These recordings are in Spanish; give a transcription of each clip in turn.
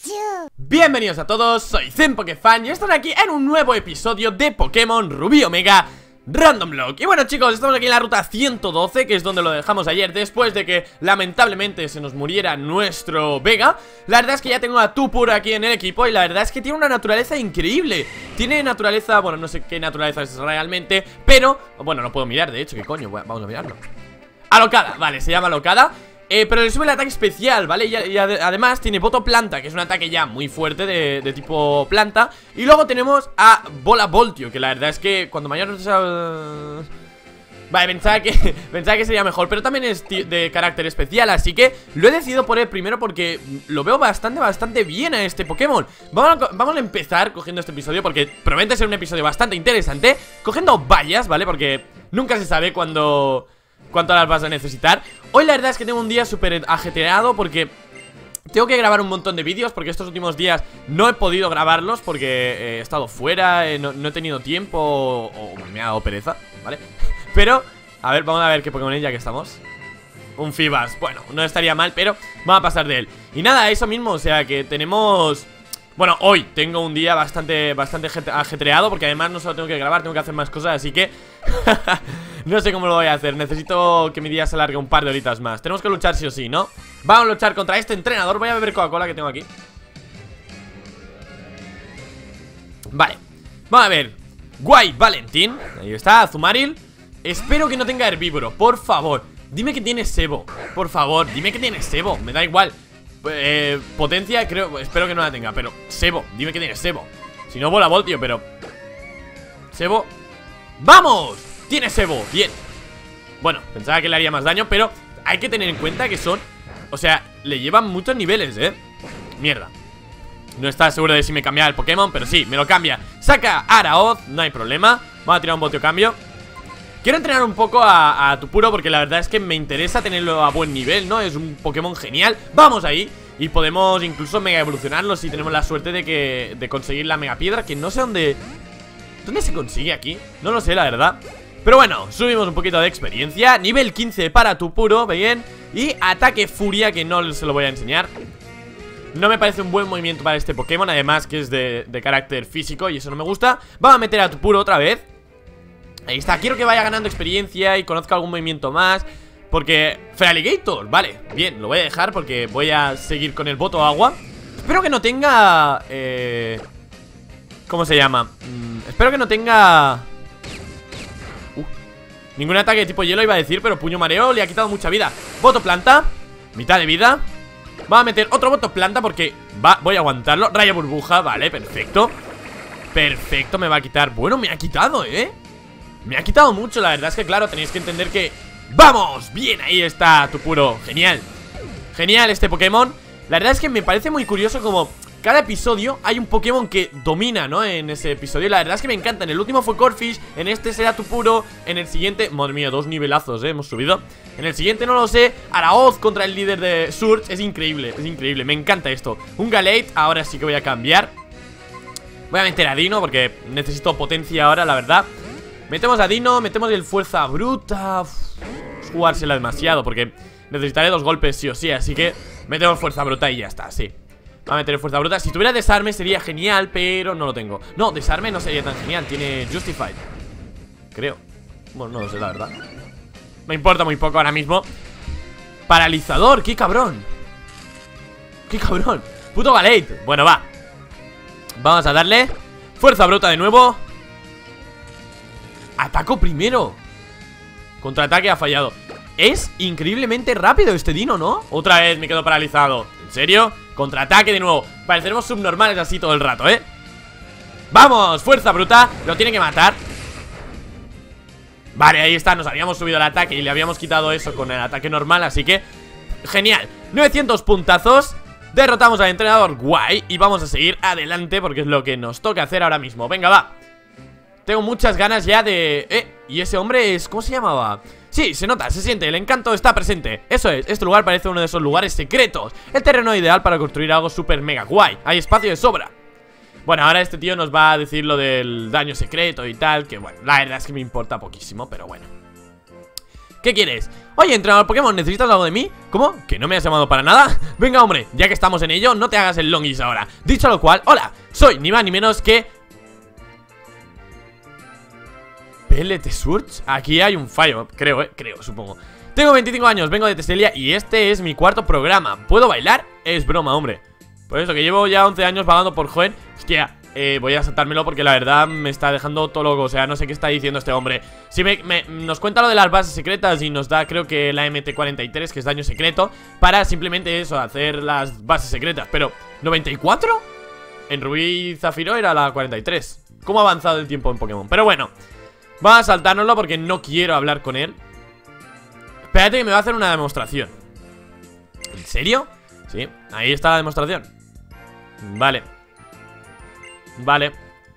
Bienvenidos a todos, soy ZenPokefan y estoy aquí en un nuevo episodio de Pokémon Rubí Omega Random Block. Y bueno chicos, estamos aquí en la ruta 112, que es donde lo dejamos ayer después de que lamentablemente se nos muriera nuestro Vega. La verdad es que ya tengo a Tupur aquí en el equipo y la verdad es que tiene una naturaleza increíble. Tiene naturaleza, bueno, no sé qué naturaleza es realmente, pero, bueno, no puedo mirar, de hecho, ¿qué coño? Vamos a mirarlo. Alocada, vale, se llama Alocada. Pero le sube el ataque especial, ¿vale? Y además tiene Voto Planta, que es un ataque ya muy fuerte de tipo planta. Y luego tenemos a Bola Voltio, que la verdad es que cuando mayor... Vale, pensaba que sería mejor, pero también es de carácter especial, así que lo he decidido poner primero porque lo veo bastante bien a este Pokémon. Vamos a empezar cogiendo este episodio porque promete ser un episodio bastante interesante, cogiendo vallas, ¿vale? Porque nunca se sabe cuánto las vas a necesitar. Hoy la verdad es que tengo un día súper ajetreado porque tengo que grabar un montón de vídeos, porque estos últimos días no he podido grabarlos porque he estado fuera, no he tenido tiempo o me ha dado pereza, ¿vale? Pero, a ver, vamos a ver qué Pokémon es ya que estamos. Un Fibas, bueno, no estaría mal, pero vamos a pasar de él. Y nada, eso mismo, o sea que tenemos... Bueno, hoy tengo un día bastante ajetreado, porque además no solo tengo que grabar, tengo que hacer más cosas, así que... no sé cómo lo voy a hacer, necesito que mi día se alargue un par de horitas más. Tenemos que luchar sí o sí, ¿no? Vamos a luchar contra este entrenador, voy a beber Coca-Cola que tengo aquí. Vale, vamos a ver. Guay Valentín, ahí está, Azumarill. Espero que no tenga herbívoro, por favor. Dime que tiene sebo, por favor, dime que tiene sebo, me da igual. Potencia, creo, espero que no la tenga, pero sebo, dime que tiene sebo. Si no, Bola Voltio, pero sebo. ¡Vamos! Tiene sebo, bien. Bueno, pensaba que le haría más daño, pero hay que tener en cuenta que son... O sea, le llevan muchos niveles, mierda. No estaba seguro de si me cambiaba el Pokémon, pero sí, me lo cambia. Saca Araoz, no hay problema. Vamos a tirar un Voltio cambio. Quiero entrenar un poco a Tupuro porque la verdad es que me interesa tenerlo a buen nivel, ¿no? Es un Pokémon genial. ¡Vamos ahí! Y podemos incluso mega evolucionarlo si tenemos la suerte de conseguir la mega piedra, que no sé dónde... ¿Dónde se consigue aquí? No lo sé, la verdad. Pero bueno, subimos un poquito de experiencia. Nivel 15 para Tupuro, bien. Y ataque furia, que no se lo voy a enseñar. No me parece un buen movimiento para este Pokémon, además que es de carácter físico y eso no me gusta. Vamos a meter a Tupuro otra vez. Ahí está, quiero que vaya ganando experiencia y conozca algún movimiento más. Porque... Feraligatr, vale, bien, lo voy a dejar porque voy a seguir con el Voto Agua. Espero que no tenga... ¿Cómo se llama? Espero que no tenga... ningún ataque de tipo hielo iba a decir, pero Puño Mareo le ha quitado mucha vida. Voto Planta, mitad de vida. Vamos a meter otro Voto Planta porque voy a aguantarlo. Raya Burbuja, vale, perfecto. Perfecto, me va a quitar... Bueno, me ha quitado, me ha quitado mucho, la verdad es que claro, tenéis que entender que... ¡Vamos! Bien, ahí está Tupuro, genial. Genial este Pokémon. La verdad es que me parece muy curioso como cada episodio hay un Pokémon que domina, ¿no? En ese episodio, la verdad es que me encanta. En el último fue Corphish, en este será Tupuro. En el siguiente, madre mía, 2 nivelazos, hemos subido. En el siguiente no lo sé, Araoz contra el líder de Surge. Es increíble, me encanta esto. Un Galate, ahora sí que voy a cambiar. Voy a meter a Dino porque necesito potencia ahora, la verdad. Metemos a Dino, metemos el Fuerza Bruta. Es jugársela demasiado porque necesitaré 2 golpes sí o sí, así que metemos Fuerza Bruta y ya está, sí. Vamos a meter Fuerza Bruta. Si tuviera Desarme sería genial, pero no lo tengo. No, Desarme no sería tan genial, tiene Justified, creo. Bueno, no lo sé, la verdad. Me importa muy poco ahora mismo. Paralizador, qué cabrón. Qué cabrón. Puto Galate, bueno, va. Vamos a darle Fuerza Bruta de nuevo. Ataco primero. Contraataque ha fallado. Es increíblemente rápido este Dino, ¿no? Otra vez me quedo paralizado. ¿En serio? Contraataque de nuevo. Pareceremos subnormales así todo el rato, ¡Vamos! Fuerza Bruta. Lo tiene que matar. Vale, ahí está. Nos habíamos subido el ataque y le habíamos quitado eso con el ataque normal, así que... Genial. 900 puntazos. Derrotamos al entrenador guay. Y vamos a seguir adelante porque es lo que nos toca hacer ahora mismo. Venga, va. Tengo muchas ganas ya de... ¿Y ese hombre es... ¿Cómo se llamaba? Sí, se nota, se siente, el encanto está presente. Eso es, este lugar parece uno de esos lugares secretos. El terreno ideal para construir algo súper mega guay. Hay espacio de sobra. Bueno, ahora este tío nos va a decir lo del daño secreto y tal. Que bueno, la verdad es que me importa poquísimo, pero bueno. ¿Qué quieres? Oye, entrenador Pokémon, ¿necesitas algo de mí? ¿Cómo? ¿Que no me has llamado para nada? Venga, hombre, ya que estamos en ello, no te hagas el longis ahora. Dicho lo cual, hola, soy ni más ni menos que PLT Surge. Aquí hay un fallo, creo, supongo. Tengo 25 años, vengo de Testelia y este es mi cuarto programa. ¿Puedo bailar? Es broma, hombre. Por eso que llevo ya 11 años vagando por joven. Hostia, voy a saltármelo porque la verdad me está dejando todo loco. O sea, no sé qué está diciendo este hombre. Si nos cuenta lo de las bases secretas y nos da, creo que la MT43, que es daño secreto, para simplemente eso, hacer las bases secretas. Pero, ¿94? En Rubí y Zafiro era la 43. ¿Cómo ha avanzado el tiempo en Pokémon? Pero bueno, vamos a saltárnoslo porque no quiero hablar con él. Espérate que me va a hacer una demostración. ¿En serio? Sí, ahí está la demostración. Vale. Vale.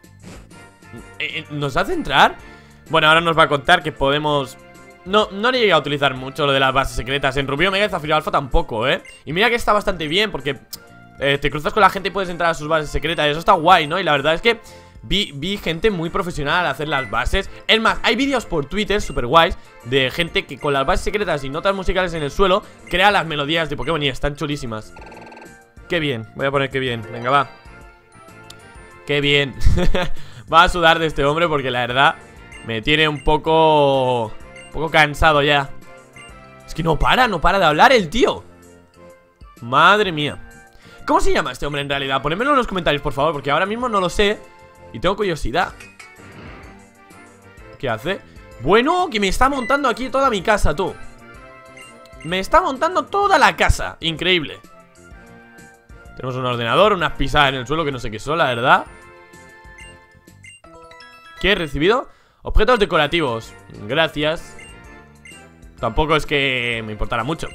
¿Nos hace entrar? Bueno, ahora nos va a contar que podemos... No le llegué a utilizar mucho lo de las bases secretas. En Rubí, Omega y Zafiro Alpha tampoco, Y mira que está bastante bien porque te cruzas con la gente y puedes entrar a sus bases secretas. Eso está guay, ¿no? Y la verdad es que vi gente muy profesional hacer las bases. Es más, hay vídeos por Twitter super guays de gente que con las bases secretas y notas musicales en el suelo crea las melodías de Pokémon y están chulísimas. Qué bien, voy a poner qué bien. Venga, va. Qué bien. Va a sudar de este hombre porque la verdad me tiene un poco cansado ya. Es que no para de hablar el tío. Madre mía. ¿Cómo se llama este hombre en realidad? Ponedmelo en los comentarios, por favor, porque ahora mismo no lo sé y tengo curiosidad. ¿Qué hace? Bueno, que me está montando aquí toda mi casa, tú. Me está montando toda la casa. Increíble. Tenemos un ordenador, unas pisadas en el suelo que no sé qué son, la verdad. ¿Qué he recibido? Objetos decorativos. Gracias. Tampoco es que me importara mucho.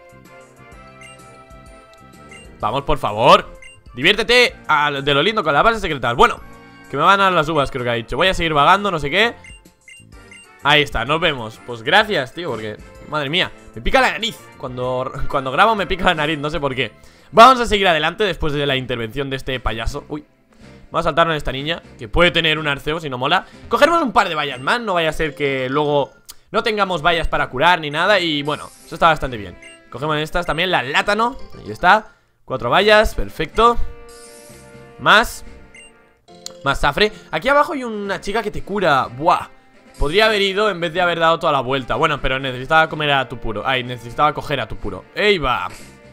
Vamos, por favor. Diviértete de lo lindo con las bases secretas. Bueno, que me van a dar las uvas, creo que ha dicho. Voy a seguir vagando, no sé qué. Ahí está, nos vemos. Pues gracias, tío, porque... Madre mía, me pica la nariz. Cuando grabo me pica la nariz, no sé por qué. Vamos a seguir adelante después de la intervención de este payaso. Uy, vamos a saltarnos a esta niña, que puede tener un arceo si no mola. Cogeremos un par de vallas más, no vaya a ser que luego no tengamos vallas para curar ni nada. Y bueno, eso está bastante bien. Cogemos estas también, la látano. Ahí está, 4 vallas, perfecto. Más zafre. Aquí abajo hay una chica que te cura. Buah, podría haber ido en vez de haber dado toda la vuelta. Bueno, pero necesitaba comer a tu puro. Ay, necesitaba coger a tu puro. ¡Ey, va!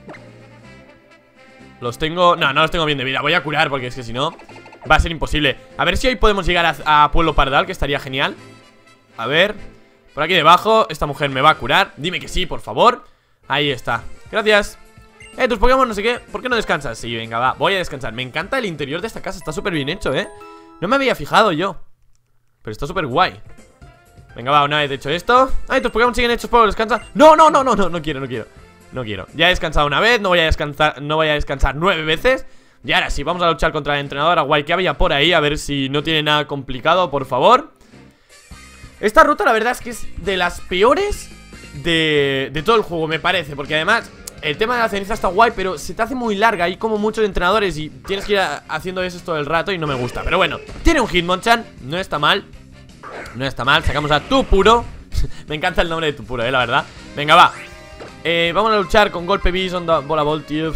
Los tengo... No los tengo bien de vida. Voy a curar porque es que si no va a ser imposible. A ver si hoy podemos llegar a Pueblo Pardal, que estaría genial. A ver, por aquí debajo. Esta mujer me va a curar. Dime que sí, por favor. Ahí está, gracias. Tus Pokémon no sé qué. ¿Por qué no descansas? Sí, venga, va, voy a descansar. Me encanta el interior de esta casa, está súper bien hecho, No me había fijado yo, pero está súper guay. Venga, va, una vez hecho esto. Ay, tus Pokémon siguen hechos por descansar. No quiero. Ya he descansado una vez, no voy a descansar 9 veces. Y ahora sí, vamos a luchar contra el entrenador Aguay que había por ahí, a ver si no tiene nada complicado, por favor. Esta ruta la verdad es que es de las peores de todo el juego, me parece. Porque además, el tema de la ceniza está guay, pero se te hace muy larga. Hay como muchos entrenadores y tienes que ir haciendo eso todo el rato y no me gusta. Pero bueno, tiene un Hitmonchan, no está mal. No está mal, sacamos a Tupuro. Me encanta el nombre de Tupuro, la verdad. Venga, va. Vamos a luchar con golpe bis, onda, bola bol, tío.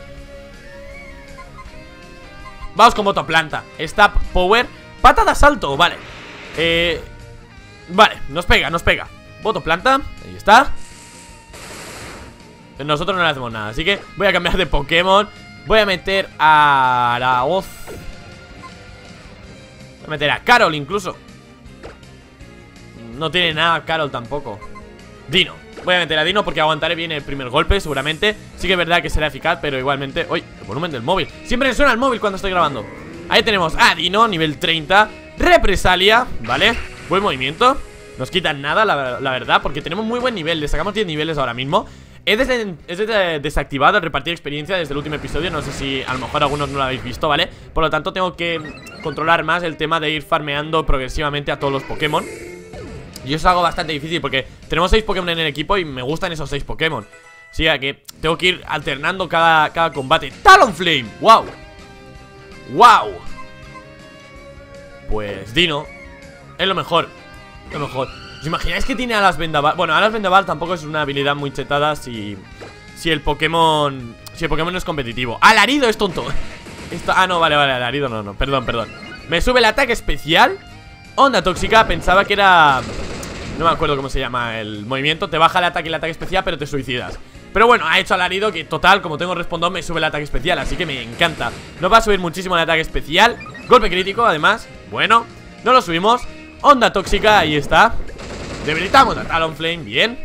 Vamos con motoplanta. Stab power, pata de asalto, vale. Vale, nos pega. Motoplanta, ahí está. Nosotros no le hacemos nada, así que voy a cambiar de Pokémon. Voy a meter a la Oz. Voy a meter a Carol incluso. No tiene nada Carol tampoco. Dino. Voy a meter a Dino porque aguantaré bien el primer golpe seguramente. Sí que es verdad que será eficaz, pero igualmente... ¡Uy! El volumen del móvil. Siempre me suena el móvil cuando estoy grabando. Ahí tenemos a Dino, nivel 30. Represalia, ¿vale? Buen movimiento. Nos quitan nada, la verdad, porque tenemos muy buen nivel. Le sacamos 10 niveles ahora mismo. He desactivado el repartir experiencia desde el último episodio. No sé si a lo mejor algunos no lo habéis visto, ¿vale? Por lo tanto tengo que controlar más el tema de ir farmeando progresivamente a todos los Pokémon. Y eso es algo bastante difícil porque tenemos 6 Pokémon en el equipo y me gustan esos 6 Pokémon. Así que tengo que ir alternando cada combate. ¡Talonflame! ¡Wow! ¡Wow! Pues Dino es lo mejor. ¿Os imagináis que tiene alas vendaval? Bueno, alas vendaval tampoco es una habilidad muy chetada si el Pokémon no es competitivo. ¡Alarido es tonto! No, vale, alarido no, perdón. Me sube el ataque especial. Onda tóxica, pensaba que era... No me acuerdo cómo se llama el movimiento. Te baja el ataque especial, pero te suicidas. Pero bueno, ha hecho alarido que total, como tengo respondón, me sube el ataque especial, así que me encanta. Nos va a subir muchísimo el ataque especial. Golpe crítico, además. Bueno, no lo subimos. Onda tóxica, ahí está. Debilitamos a Talonflame, bien.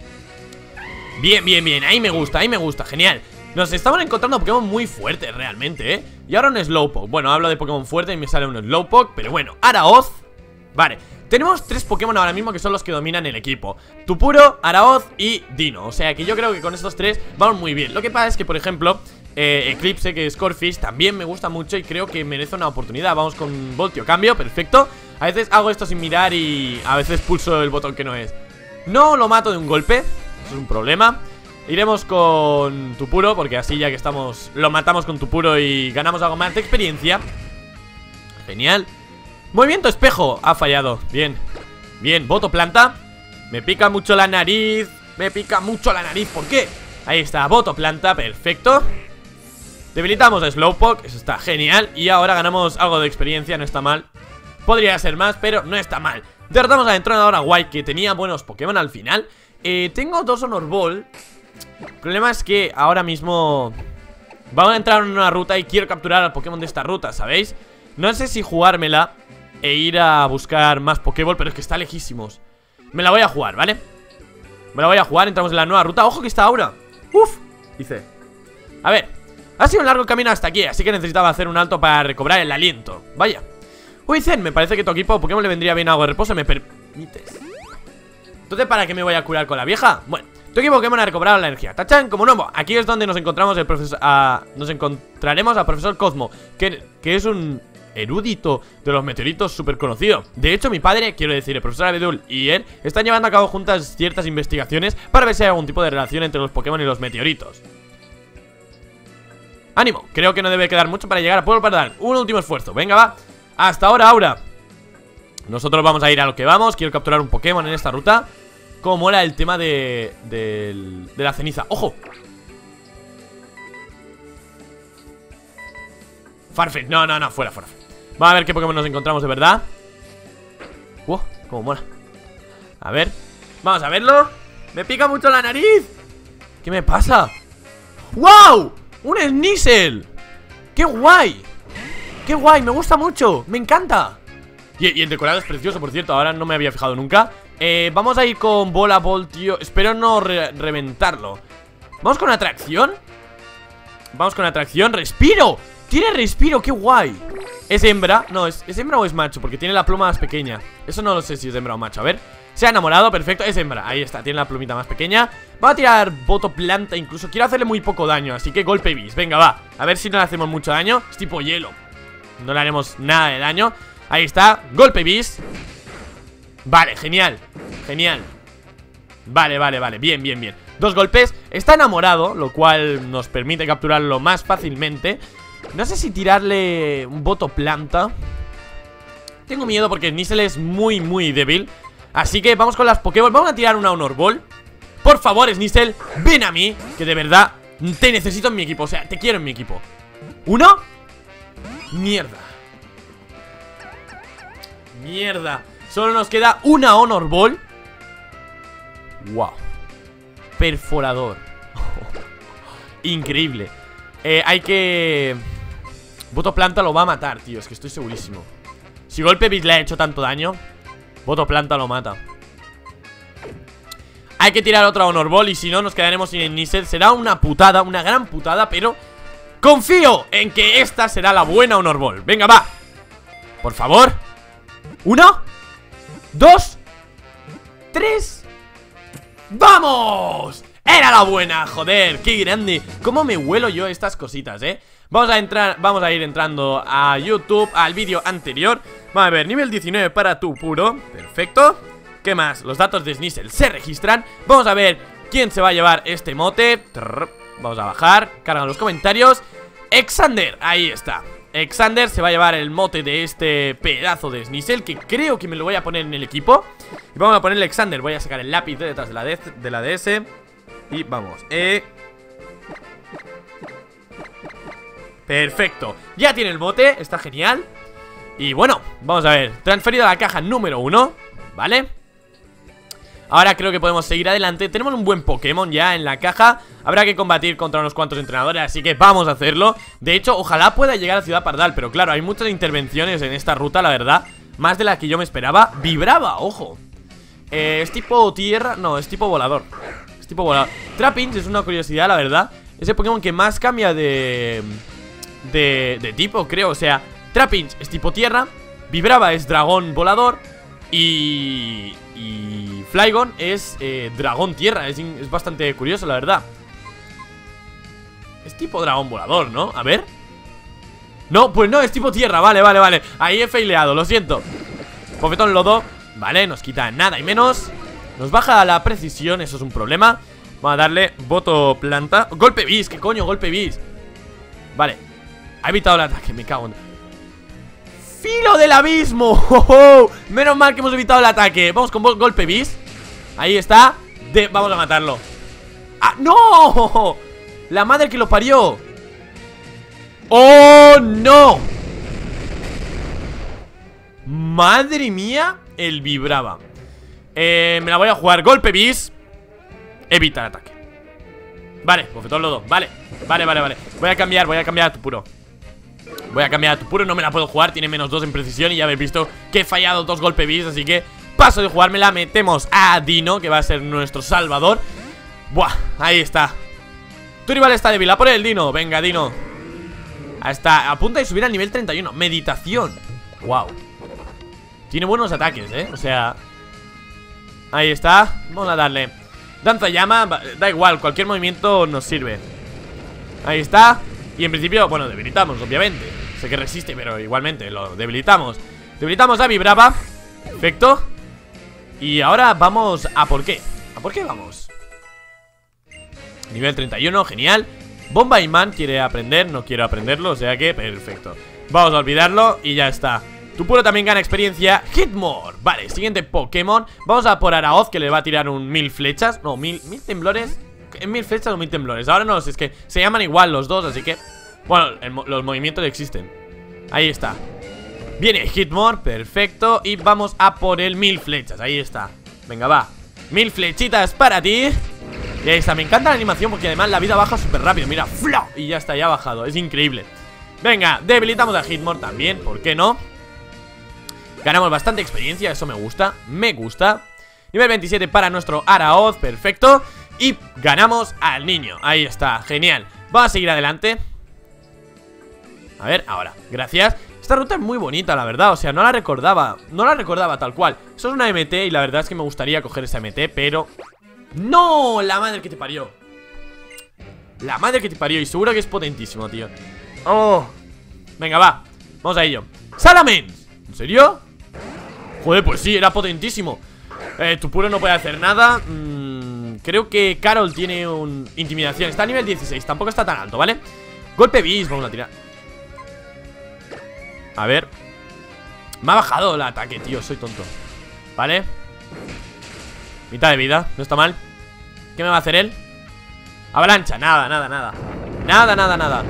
Bien, ahí me gusta, genial. Nos estamos encontrando Pokémon muy fuertes realmente, ¿eh? Y ahora un Slowpoke. Bueno, hablo de Pokémon fuerte y me sale un Slowpoke, pero bueno, Araoz. Vale, tenemos 3 Pokémon ahora mismo que son los que dominan el equipo: Tupuro, Araoz y Dino. O sea que yo creo que con estos 3 vamos muy bien. Lo que pasa es que, por ejemplo, Eclipse, que es Corphish, también me gusta mucho y creo que merece una oportunidad. Vamos con Voltio, cambio, perfecto. A veces hago esto sin mirar y a veces pulso el botón que no es. No lo mato de un golpe, eso es un problema. Iremos con Tupuro, porque así ya que estamos, lo matamos con Tupuro y ganamos algo más de experiencia. Genial. Movimiento espejo, ha fallado, bien. Bien, voto planta. Me pica mucho la nariz, ¿por qué? Ahí está, voto planta, perfecto. Debilitamos a Slowpoke, eso está genial. Y ahora ganamos algo de experiencia, no está mal. Podría ser más, pero no está mal. Derrotamos a la entrenadora Guay, que tenía buenos Pokémon al final. Tengo 2 Honor Ball. El problema es que ahora mismo vamos a entrar en una ruta y quiero capturar al Pokémon de esta ruta, ¿sabéis? No sé si jugármela e ir a buscar más Pokéball, pero es que está lejísimos. Me la voy a jugar, ¿vale? Me la voy a jugar, entramos en la nueva ruta. ¡Ojo que está Aura! ¡Uf! Dice. A ver, ha sido un largo camino hasta aquí, así que necesitaba hacer un alto para recobrar el aliento. Vaya. Uy, Zen, me parece que tu equipo Pokémon le vendría bien algo de reposo, ¿me permites? Entonces, ¿para qué me voy a curar con la vieja? Bueno, tu equipo Pokémon ha recobrado la energía. ¡Tachán! Como nuevo. Aquí es donde nos encontramos nos encontraremos al profesor Cosmo, que es un erudito de los meteoritos súper conocido. De hecho, mi padre, quiero decir, el profesor Abedul y él están llevando a cabo juntas ciertas investigaciones para ver si hay algún tipo de relación entre los Pokémon y los meteoritos. ¡Ánimo! Creo que no debe quedar mucho para llegar a Pueblo Pardal. Un último esfuerzo. Venga, va. Hasta ahora, Aura. Nosotros vamos a ir a lo que vamos. Quiero capturar un Pokémon en esta ruta. Cómo mola el tema de la ceniza. ¡Ojo! Farfetch, no, fuera. Vamos a ver qué Pokémon nos encontramos de verdad. Cómo mola. A ver, vamos a verlo. Me pica mucho la nariz. ¿Qué me pasa? ¡Wow! ¡Un Sneasel! ¡Qué guay! ¡Qué guay! Me gusta mucho, me encanta. Y el decorado es precioso, por cierto. Ahora no me había fijado nunca. Vamos a ir con Bola Voltio. Espero no reventarlo. Vamos con atracción. ¡Respiro! ¡Tiene respiro! ¡Qué guay! ¿Es hembra? No, ¿es hembra o es macho? Porque tiene la pluma más pequeña. Eso no lo sé si es hembra o macho. A ver. Se ha enamorado, perfecto, es hembra. Ahí está, tiene la plumita más pequeña. Va a tirar voto planta incluso. Quiero hacerle muy poco daño, así que golpe bis. Venga, va. A ver si no le hacemos mucho daño. Es tipo hielo. No le haremos nada de daño. Ahí está, golpe bis. Vale, genial. Vale, bien. 2 golpes, está enamorado, lo cual nos permite capturarlo más fácilmente. No sé si tirarle un voto planta. Tengo miedo porque Sneasel es muy débil. Así que vamos con las Pokéball. Vamos a tirar una Honor Ball. Por favor, Sneasel, ven a mí, que de verdad te necesito en mi equipo. O sea, te quiero en mi equipo. ¿Uno? Mierda. Solo nos queda una Honor Ball. Wow. Perforador. Increíble. Hay que... Voto planta lo va a matar, tío. Es que estoy segurísimo. Si golpe bis le ha hecho tanto daño, voto planta lo mata. Hay que tirar otra Honor Ball y si no nos quedaremos sin Sneasel. Será una putada, una gran putada, pero confío en que esta será la buena Honor Ball. Venga, va. Por favor. 1, 2, 3. ¡Vamos! Era la buena, joder, qué grande. Cómo me huelo yo estas cositas, Vamos a ir entrando a YouTube, al vídeo anterior. Vamos a ver, nivel 19 para Tupuro. Perfecto. ¿Qué más? Los datos de Sneasel se registran. Vamos a ver quién se va a llevar este mote. Vamos a bajar, cargan los comentarios. Exander, ahí está. Xander se va a llevar el mote de este pedazo de Sneasel, que creo que me lo voy a poner en el equipo. Y vamos a ponerle Xander. Voy a sacar el lápiz de detrás de la DS. Y vamos, perfecto, ya tiene el mote, está genial. Y bueno, vamos a ver, transferido a la caja número 1, ¿vale? Ahora creo que podemos seguir adelante. Tenemos un buen Pokémon ya en la caja. Habrá que combatir contra unos cuantos entrenadores, así que vamos a hacerlo. De hecho, ojalá pueda llegar a Ciudad Pardal, pero claro, hay muchas intervenciones en esta ruta, la verdad. Más de la que yo me esperaba. Vibraba, ojo. Es tipo tierra, no, es tipo volador. Es tipo volador. Trapinch es una curiosidad, la verdad. Es el Pokémon que más cambia de tipo, creo. O sea, Trapinch es tipo tierra, Vibrava es dragón volador y Flygon es dragón tierra. Es bastante curioso, la verdad. Es tipo dragón volador, ¿no? A ver. No, pues no, es tipo tierra, vale. Ahí he faileado, lo siento. Bofetón lodo, vale, nos quita nada y menos. Nos baja la precisión, eso es un problema. Vamos a darle voto planta. Golpe bis, ¿qué coño? Golpe bis. Vale, ha evitado el ataque, me cago en... ¡Filo del abismo! ¡Oh! Menos mal que hemos evitado el ataque. Vamos con golpe bis. Ahí está. Vamos a matarlo. ¡Ah, no! La madre que lo parió. ¡Oh, no! Madre mía, el vibraba. Me la voy a jugar. Golpe bis. Evita el ataque. Vale, bofetón lodo. Vale. Voy a cambiar a Tupuro. No me la puedo jugar, tiene menos 2 en precisión. Y ya habéis visto que he fallado 2 golpe bis, así que paso de jugármela. Metemos a Dino, que va a ser nuestro salvador. Buah, ahí está. Tu rival está débil, a por el Dino. Venga, Dino. Ahí está, a punto de subir al nivel 31. Meditación. Wow. Tiene buenos ataques, o sea, ahí está, vamos a darle danza llama, da igual, cualquier movimiento nos sirve. Ahí está. Y en principio, bueno, debilitamos, obviamente. Sé que resiste, pero igualmente lo debilitamos. Debilitamos a Vibrava. Perfecto. Y ahora vamos a por qué. ¿A por qué vamos? Nivel 31, genial. Bomba Imán quiere aprender, no quiero aprenderlo, o sea que perfecto. Vamos a olvidarlo y ya está. Tupuro también gana experiencia. Hitmore, vale, siguiente Pokémon. Vamos a por Araoz, que le va a tirar un 1000 flechas. No, 1000 temblores. ¿En 1000 flechas o 1000 temblores? Ahora no lo sé, es que se llaman igual los dos, así que... Bueno, los movimientos existen. Ahí está. Viene Hitmore, perfecto. Y vamos a por el 1000 flechas, ahí está. Venga, va, 1000 flechitas para ti. Y ahí está, me encanta la animación porque además la vida baja súper rápido. Mira, ¡flau! Y ya está, ya ha bajado, es increíble. Venga, debilitamos a Hitmore también, ¿por qué no? Ganamos bastante experiencia, eso me gusta. Me gusta. Nivel 27 para nuestro Araoz, perfecto. Y ganamos al niño, ahí está, genial. Vamos a seguir adelante. A ver, ahora, gracias. Esta ruta es muy bonita, la verdad, o sea, no la recordaba tal cual. Eso es una MT y la verdad es que me gustaría coger esa MT, pero... ¡No! La madre que te parió. La madre que te parió, y seguro que es potentísimo, tío. ¡Oh! Venga, va, vamos a ello. ¡Salamence! ¿En serio? Joder, pues sí, era potentísimo. Tupuro no puede hacer nada. Creo que Carol tiene un intimidación. Está a nivel 16, tampoco está tan alto, ¿vale? Golpe bis, vamos a tirar. A ver. Me ha bajado el ataque, tío, soy tonto. Vale. Mitad de vida, no está mal. ¿Qué me va a hacer él? Avalancha, nada. Nada.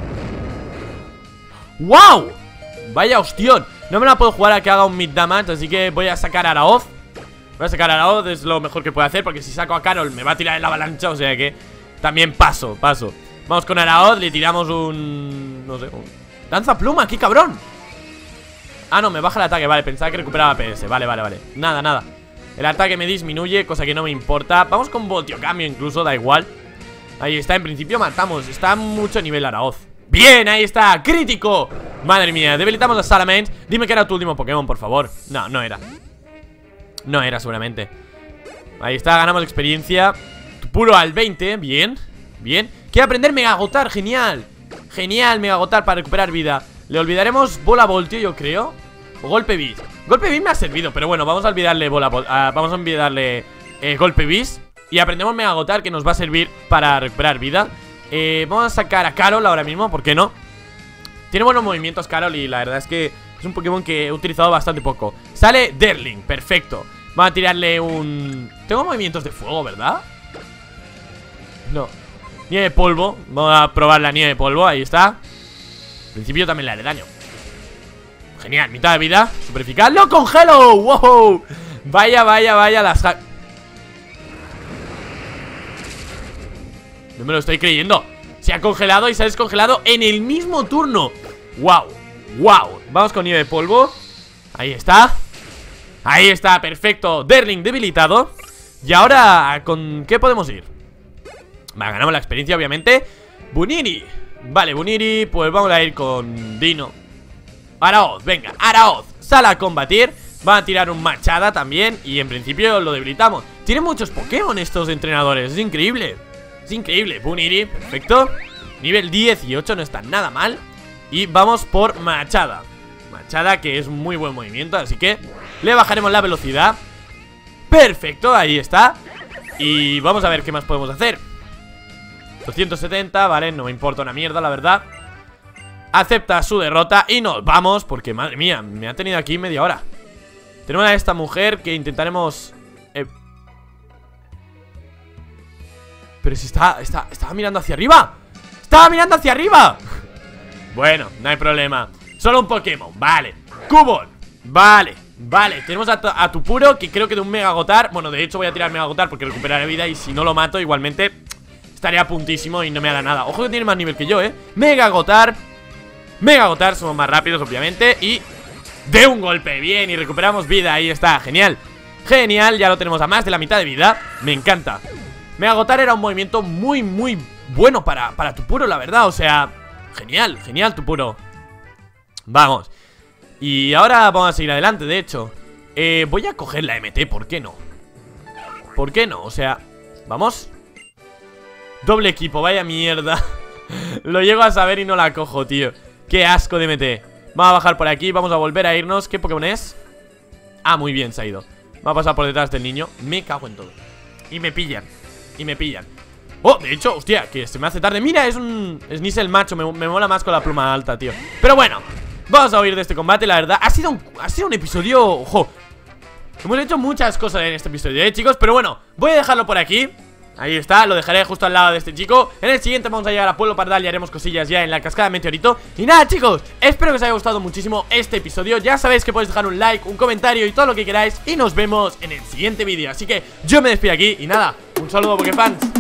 ¡Wow! Vaya hostión. No me la puedo jugar a que haga un mid damage, así que voy a sacar a Araoz. Es lo mejor que puedo hacer, porque si saco a Carol me va a tirar en la avalancha, o sea que también paso. Vamos con Araoz, le tiramos un... no sé, un... ¡Danza pluma! ¡Qué cabrón! Ah, no, me baja el ataque, vale, pensaba que recuperaba PS. Vale. Nada. El ataque me disminuye, cosa que no me importa. Vamos con voltio cambio incluso, da igual. Ahí está, en principio matamos. Está a mucho nivel Araoz. Bien, ahí está, crítico. Madre mía, debilitamos a Salamence. Dime que era tu último Pokémon, por favor. No era. No era seguramente. Ahí está, ganamos experiencia. Puro al 20, bien. Quiere aprender Mega Agotar, genial. Mega Agotar para recuperar vida. Le olvidaremos bola voltio, yo creo. O golpe bis. Golpe bis me ha servido, pero bueno, vamos a olvidarle vamos a olvidarle golpe bis. Y aprendemos Mega Agotar, que nos va a servir para recuperar vida. Vamos a sacar a Carol ahora mismo, ¿por qué no? Tiene buenos movimientos Carol y la verdad es que es un Pokémon que he utilizado bastante poco. Sale Derling, perfecto. Vamos a tirarle un... Tengo movimientos de fuego, ¿verdad? No. Nieve de polvo. Vamos a probar la nieve de polvo, ahí está. En principio también le haré daño. Genial, mitad de vida, super eficaz. ¡Lo congelo! ¡Wow! Vaya, las... No me lo estoy creyendo. Se ha congelado y se ha descongelado en el mismo turno. ¡Wow! ¡Wow! Vamos con nieve de polvo. Ahí está. Ahí está, perfecto. Derling debilitado. Y ahora, ¿con qué podemos ir? Vale, ganamos la experiencia, obviamente. Buniri. Vale, Buniri, pues vamos a ir con Dino. Araoz, venga, Araoz. Sale a combatir. Van a tirar un Machada también. Y en principio lo debilitamos. Tienen muchos Pokémon estos entrenadores. Es increíble. Es increíble. Buniri, perfecto. Nivel 18, no está nada mal. Y vamos por Machada. Machada, que es muy buen movimiento, así que le bajaremos la velocidad. Perfecto, ahí está. Y vamos a ver qué más podemos hacer. 270, vale, no me importa una mierda, la verdad. Acepta su derrota y nos vamos, porque madre mía, me ha tenido aquí media hora. Tenemos a esta mujer que intentaremos... Pero si estaba mirando hacia arriba. ¡Estaba mirando hacia arriba! Bueno, no hay problema. Solo un Pokémon, vale. Cubone, vale. Tenemos a Tupuro, que creo que de un Mega Gotar. Bueno, de hecho voy a tirar Mega Gotar porque recuperaré vida. Y si no lo mato, igualmente estaría a puntísimo y no me hará nada. Ojo que tiene más nivel que yo, Mega Gotar, somos más rápidos, obviamente. Y de un golpe, bien, y recuperamos vida, ahí está, genial. Genial, ya lo tenemos a más de la mitad de vida. Me encanta. Mega Gotar era un movimiento muy bueno para Tupuro, la verdad, o sea, genial, Tupuro. Vamos. Y ahora vamos a seguir adelante, de hecho. Voy a coger la MT, ¿por qué no? ¿Por qué no? O sea, vamos. Doble equipo, vaya mierda. Lo llego a saber y no la cojo, tío. Qué asco de MT. Vamos a bajar por aquí, vamos a volver a irnos. ¿Qué Pokémon es? Ah, muy bien, se ha ido. Va a pasar por detrás del niño. Me cago en todo. Y me pillan. Oh, de hecho, hostia, que se me hace tarde. Mira, es un Sneasel macho, me mola más con la pluma alta, tío. Pero bueno, vamos a huir de este combate, la verdad. Ha sido un episodio, ojo. Hemos hecho muchas cosas en este episodio, chicos. Pero bueno, voy a dejarlo por aquí. Ahí está, lo dejaré justo al lado de este chico. En el siguiente vamos a llegar a Pueblo Pardal y haremos cosillas ya en la cascada de Meteorito. Y nada, chicos, espero que os haya gustado muchísimo este episodio. Ya sabéis que podéis dejar un like, un comentario y todo lo que queráis. Y nos vemos en el siguiente vídeo. Así que yo me despido aquí y nada, un saludo Pokéfans.